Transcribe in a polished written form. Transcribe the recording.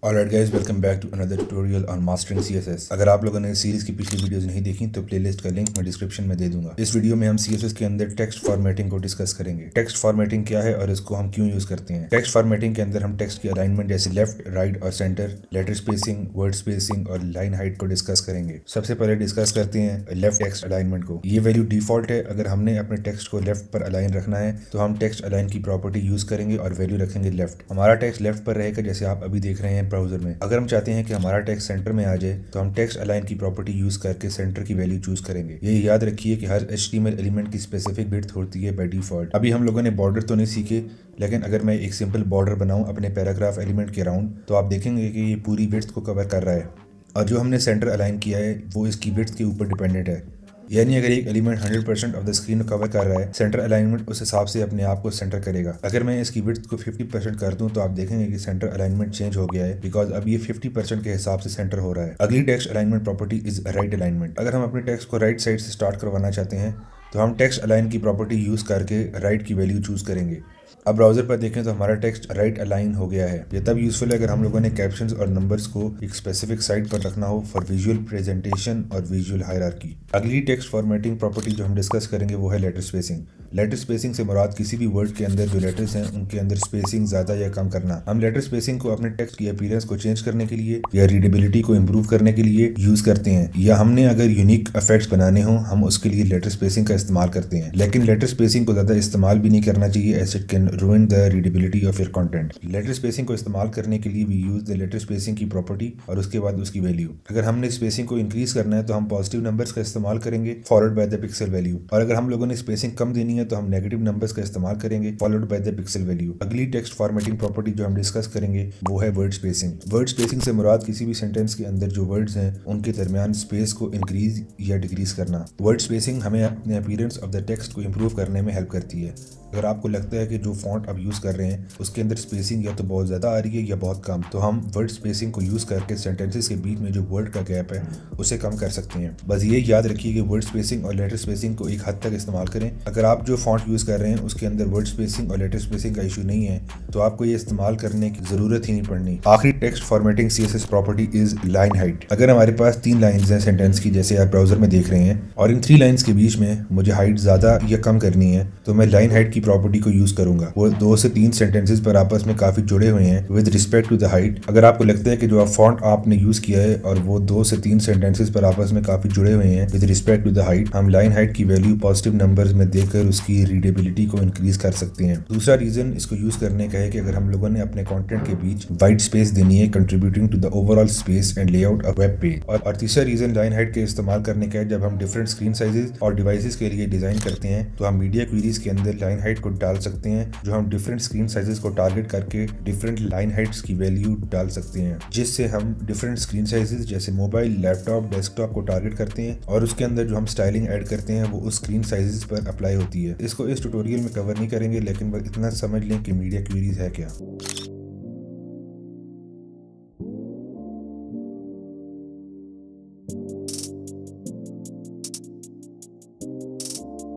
Alright guys, welcome back to another tutorial on mastering CSS. अगर आप लोगों ने इस सीरीज की पिछली वीडियोस नहीं देखी तो प्लेलिस्ट का लिंक मैं डिस्क्रिप्शन में दे दूंगा। इस वीडियो में हम सीएसएस के अंदर टेक्स्ट फॉर्मेटिंग को डिस्कस करेंगे। टेक्स्ट फॉर्मेटिंग क्या है और इसको हम क्यों यूज करते हैं। टेक्स्ट फॉर्मेटिंग के अंदर हम टेक्स्ट की अलाइनमेंट जैसे लेफ्ट, राइट और centre, letter spacing, word spacing और लाइन हाइट को डिस्कस करेंगे। सबसे पहले डिस्कस करते हैं लेफ्ट टेक्स्ट अलाइनमेंट को। ये वैल्यू डिफॉल्ट है। अगर हमने अपने टेक्स्ट को लेफ्ट पर अलाइन रखना है तो हम टेक्स्ट अलाइन की प्रॉपर्टी यूज करेंगे और वैल्यू रखेंगे लेफ्ट। हमारा टेक्स्ट लेफ्ट पर रहेगा जैसे आप अभी देख रहे हैं ब्राउजर में। अगर हम चाहते हैं कि हमारा टेक्स्ट सेंटर में आ जाए तो हम टेक्स्ट अलाइन की प्रॉपर्टी यूज करके सेंटर की वैल्यू चूज करेंगे। ये याद रखिए कि हर HTML एलिमेंट की स्पेसिफिक विड्थ होती है बाय डिफॉल्ट। अभी हम लोगों ने बॉर्डर तो नहीं सीखे, लेकिन अगर मैं एक सिंपल बॉर्डर बनाऊं अपने पैराग्राफ एलिमेंट के अराउंड तो आप देखेंगे कि ये पूरी विड्थ को कवर कर रहा है और जो हमने सेंटर अलाइन किया है वो इसकी विड्थ के ऊपर डिपेंडेंट है। यानी अगर एक element 100% of the screen cover कर रहा है, सेंटर अलाइनमेंट उस हिसाब से अपने आप को सेंटर करेगा। अगर मैं इसकी विड्थ को 50% कर दूं तो आप देखेंगे कि सेंटर अलाइनमेंट चेंज हो गया है, बिकॉज अब ये 50% के हिसाब से सेंटर हो रहा है। अगली text alignment property is right alignment. अगर हम अपने टेक्स्ट को राइट साइड से स्टार्ट करवाना चाहते हैं तो हम टेक्स्ट अलाइन की प्रॉपर्टी यूज करके राइट की वैल्यू चूज करेंगे। अब ब्राउजर पर देखें तो हमारा टेक्स्ट राइट अलाइन हो गया है। ये तब यूजफुल है अगर हम लोगों ने कैप्शंस और नंबर्स को एक स्पेसिफिक साइड पर रखना हो फॉर विजुअल प्रेजेंटेशन और विजुअल हायरार्की। अगली टेक्स्ट फॉर्मेटिंग प्रॉपर्टी जो हम डिस्कस करेंगे वो है लेटर स्पेसिंग। लेटर स्पेसिंग से मुराद किसी भी वर्ड के अंदर जो लेटर्स हैं उनके अंदर स्पेसिंग ज्यादा या कम करना। हम लेटर स्पेसिंग को अपने टेक्स्ट की अपीयरेंस को चेंज करने के लिए या रीडेबिलिटी को इम्प्रूव करने के लिए यूज करते हैं, या हमने अगर यूनिक इफेक्ट्स बनाने हो हम उसके लिए लेटर स्पेसिंग का इस्तेमाल करते हैं। लेकिन लेटर स्पेसिंग को ज्यादा इस्तेमाल भी नहीं करना चाहिए, as it can ruin the readability of your content. Letter spacing को इस्तेमाल करने के लिए we use the letter spacing की प्रॉपर्टी और उसके बाद उसकी वैल्यू। अगर हमने स्पेसिंग को इंक्रीज करना है तो हम पॉजिटिव नंबर्स का इस्तेमाल करेंगे followed by the pixel value, और अगर हम लोगों ने स्पेसिंग कम देनी है तो हम नेगेटिव नंबर्स का इस्तेमाल करेंगे followed by the pixel value. अगली टेक्स्ट फॉर्मेटिंग प्रॉपर्टी जो हम डिस्कस करेंगे वो है वर्ड स्पेसिंग। वर्ड स्पेसिंग से मुराद किसी भी सेंटेंस के अंदर जो वर्ड्स हैं उनके दरमियान स्पेस को इंक्रीज या डिक्रीज करना। वर्ड स्पेसिंग हमें अपने अपीयरेंस ऑफ द टेक्स्ट को इंप्रूव करने में हेल्प करती है। अगर आपको लगता है कि जो फॉन्ट आप यूज कर रहे हैं उसके अंदर स्पेसिंग या तो बहुत ज्यादा आ रही है या बहुत कम, तो हम वर्ड स्पेसिंग को यूज करके सेंटेंसेस के बीच में जो वर्ड का गैप है उसे कम कर सकते हैं। बस ये याद रखिए कि वर्ड स्पेसिंग और लेटर स्पेसिंग को एक हद तक इस्तेमाल करें। अगर आप जो फॉन्ट यूज कर रहे हैं उसके अंदर वर्ड स्पेसिंग और लेटर स्पेसिंग का इशू नहीं है तो आपको ये इस्तेमाल करने की जरूरत ही नहीं पड़नी। आखिरी text formatting CSS property is line height. अगर हमारे पास 3 लाइन्स हैं सेंटेंस की जैसे आप ब्राउजर में देख रहे हैं और इन 3 लाइन्स के बीच में मुझे हाइट ज्यादा या कम करनी है तो मैं लाइन हाइट की प्रॉपर्टी को यूज करूंगा। वो 2 से 3 सेंटेंसेस पर आपस में काफी जुड़े हुए हैं with respect to the height. अगर आपको लगता है कि जो फॉन्ट आपने यूज किया है और वो 2 से 3 सेंटेंसेस पर आपस में काफी जुड़े हुए हैं with respect to the height, हम लाइन हाइट की वैल्यू पॉजिटिव नंबर्स में देकर उसकी रीडेबिलिटी को इंक्रीज कर सकते हैं। दूसरा रीजन इसको यूज करने का है कि अगर हम लोगों ने अपने कंटेंट के बीच वाइट स्पेस देनी है contributing to the overall space and layout of web page. और तीसरा रीजन लाइन हाइट के इस्तेमाल करने का है जब हम डिफरेंट स्क्रीन साइजेस और डिवाइसेस के लिए डिजाइन करते हैं तो हम मीडिया क्वेरीज के अंदर लाइन हाइट को डाल सकते हैं, जो हम डिफरेंट स्क्रीन साइजेस को टारगेट करके डिफरेंट लाइन हाइट्स की वैल्यू डाल सकते हैं, जिससे हम डिफरेंट स्क्रीन साइजेस जैसे मोबाइल, लैपटॉप, डेस्कटॉप को टारगेट करते हैं और उसके अंदर जो हम स्टाइलिंग ऐड करते हैं वो उस स्क्रीन साइजेस पर अप्लाई होती है। इसको इस ट्यूटोरियल में कवर नहीं करेंगे, लेकिन इतना समझ लें कि मीडिया क्वेरीज है क्या।